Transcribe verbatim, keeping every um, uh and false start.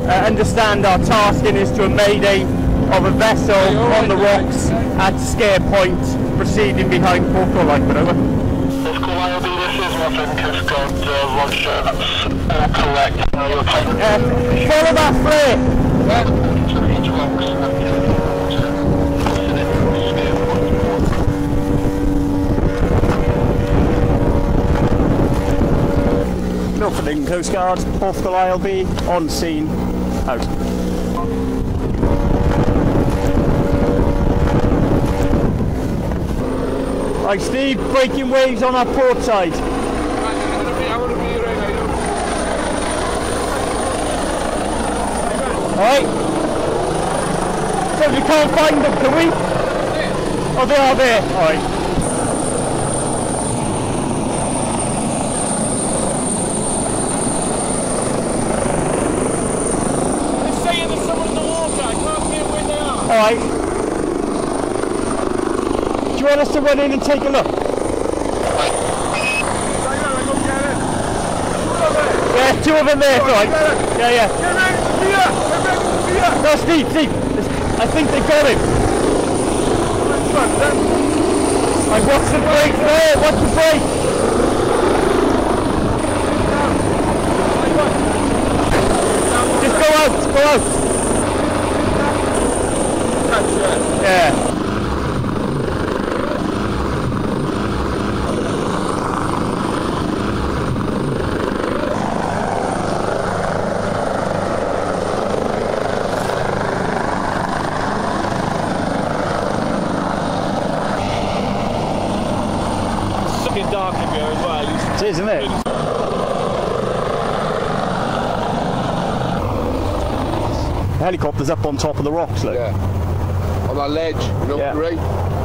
uh, understand our tasking is to a mayday of a vessel on the rocks at Sker Point, proceeding behind Porthcawl Lifeboat, over. Porthcawl R N L I, this is my friend Coast Guard, uh, Roger, that's all correct. Uh, your time. Uh, follow that flare! Yeah. To each rocks. Milford Coast Guard, Porthcawl I L B, on scene, out. Right, Steve, breaking waves on our port side. Alright. So we can't find them, can we? Oh, they are there. Alright. Alright. Do you want us to run in and take a look? Yeah, two of them there, right. Yeah, yeah. No, Steve, Steve. I think they got him. Like, what's the break there? What's the break? Just go out, go out. Yeah. It's fucking dark in here as well. It is, isn't it? The helicopter's up on top of the rocks, look. Yeah. On that ledge, you know, yeah. right?